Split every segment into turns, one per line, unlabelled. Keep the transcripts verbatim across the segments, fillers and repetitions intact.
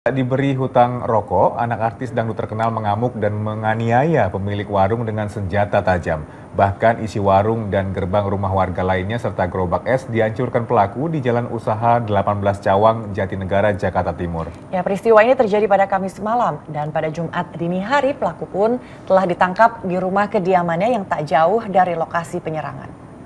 Diberi hutang rokok, anak artis dangdut terkenal mengamuk dan menganiaya pemilik warung dengan senjata tajam. Bahkan isi warung dan gerbang rumah warga lainnya serta gerobak es dihancurkan pelaku di Jalan Usaha delapan belas Cawang, Jatinegara, Jakarta Timur.
Ya, peristiwa ini terjadi pada Kamis malam dan pada Jumat dini hari pelaku pun telah ditangkap di rumah kediamannya yang tak jauh dari lokasi penyerangan.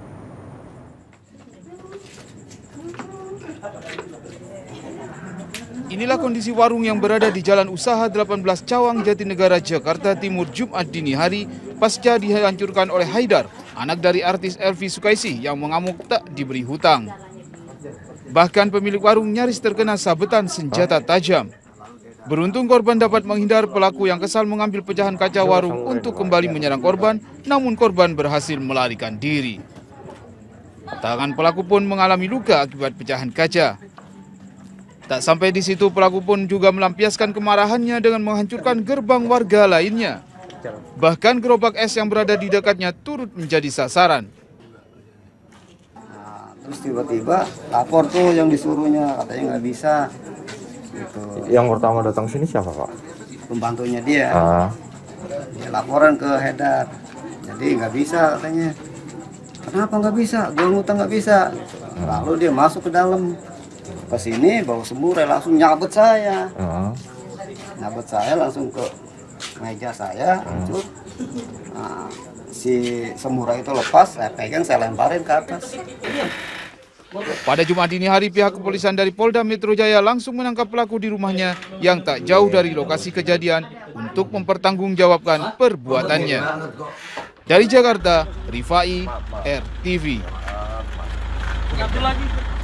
Inilah kondisi warung yang berada di Jalan Usaha delapan belas Cawang, Jatinegara, Jakarta Timur, Jumat dini hari pasca dihancurkan oleh Haidar, anak dari artis Elvi Sukaisi yang mengamuk tak diberi hutang. Bahkan pemilik warung nyaris terkena sabetan senjata tajam. Beruntung korban dapat menghindar, pelaku yang kesal mengambil pecahan kaca warung untuk kembali menyerang korban, namun korban berhasil melarikan diri. Tangan pelaku pun mengalami luka akibat pecahan kaca. Tak sampai di situ, pelaku pun juga melampiaskan kemarahannya dengan menghancurkan gerbang warga lainnya. Bahkan gerobak es yang berada di dekatnya turut menjadi sasaran.
Nah, terus tiba-tiba lapor tuh yang disuruhnya, katanya nggak bisa. Gitu.
Yang pertama datang sini siapa, Pak?
Pembantunya dia.
Ah.
Dia laporan ke Haidar. Jadi nggak bisa katanya. Kenapa nggak bisa? Gue ngutang nggak bisa. Lalu dia masuk ke dalam. Ke sini bawa semurai langsung nyabet saya.
Uh.
Nyabet saya langsung ke meja saya. Uh. Nah, si semurai itu lepas, saya pegang, saya lemparin ke atas.
Pada Jumat dini hari, pihak kepolisian dari Polda Metro Jaya langsung menangkap pelaku di rumahnya yang tak jauh dari lokasi kejadian untuk mempertanggungjawabkan perbuatannya. Dari Jakarta, Rifai, R T V.